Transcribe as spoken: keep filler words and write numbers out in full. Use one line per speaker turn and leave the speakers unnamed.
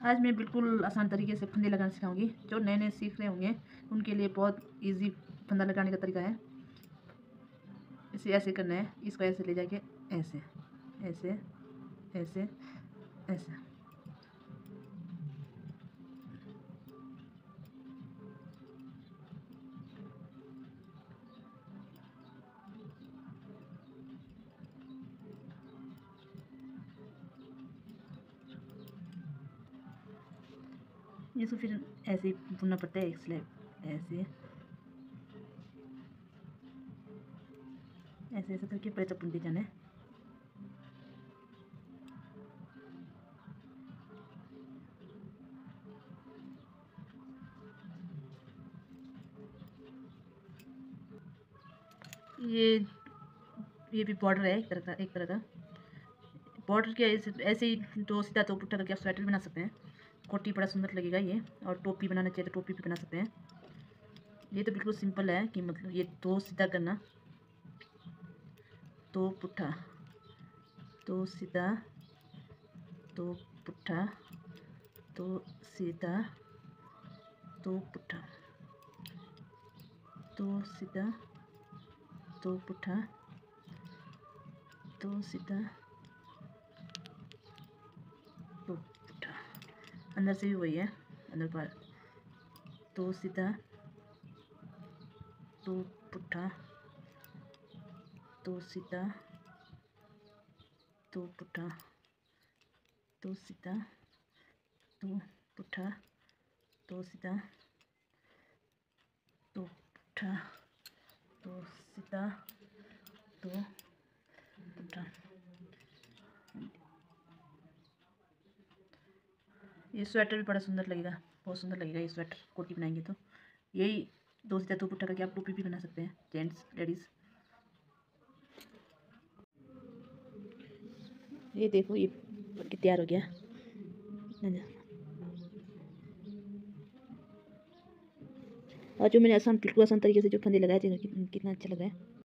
आज मैं बिल्कुल आसान तरीके से फंदे लगाना सिखाऊंगी। जो नए नए सीख रहे होंगे उनके लिए बहुत इजी फंदा लगाने का तरीका है। इसे ऐसे करना है, इसको ऐसे ले जाके ऐसे ऐसे ऐसे ऐसे। इसको फिर ऐसे ही बुनना पड़ता है, एक स्लैब ऐसे ऐसे ऐसे करके पहले तक बुनते जाना है। ये ये भी बॉर्डर है, एक तरह का एक तरह का बॉर्डर के ऐसे ऐसे ही दो सीधा दो पुट्ठा करके आप स्वेटर बना सकते हैं। कोटी बड़ा सुंदर लगेगा ये। और टोपी बनाना चाहिए तो टोपी भी बना सकते हैं। ये तो बिल्कुल सिंपल है कि मतलब ये दो सीधा करना, दो पुट्ठा, दो सीधा, दो पुट्ठा, दो सीधा, दो पुट्ठा, दो सीधा, दो पुट्ठा, दो सीधा, दो पुट्ठा। अंदर से भी वही है, अंदर पर दो सीधा, दो पुट्ठा, दो सीधा, दो पुट्ठा, दो सीधा, दो पुट्ठा, दो सीधा, दो पुट्ठा, दो सीधा, दो पुट्ठा। ये स्वेटर भी बड़ा सुंदर लगेगा, बहुत सुंदर लगेगा ये स्वेटर। कोटी बनाएंगे तो यही दो सीधा दो पुट्ठा करके आप टोपी भी बना सकते हैं, जेंट्स लेडीज़। ये देखो ये बनके तैयार हो गया। और जो मैंने आसान बिल्कुल आसान तरीके से जो फंदे लगाए थे कितना अच्छा लग रहा है।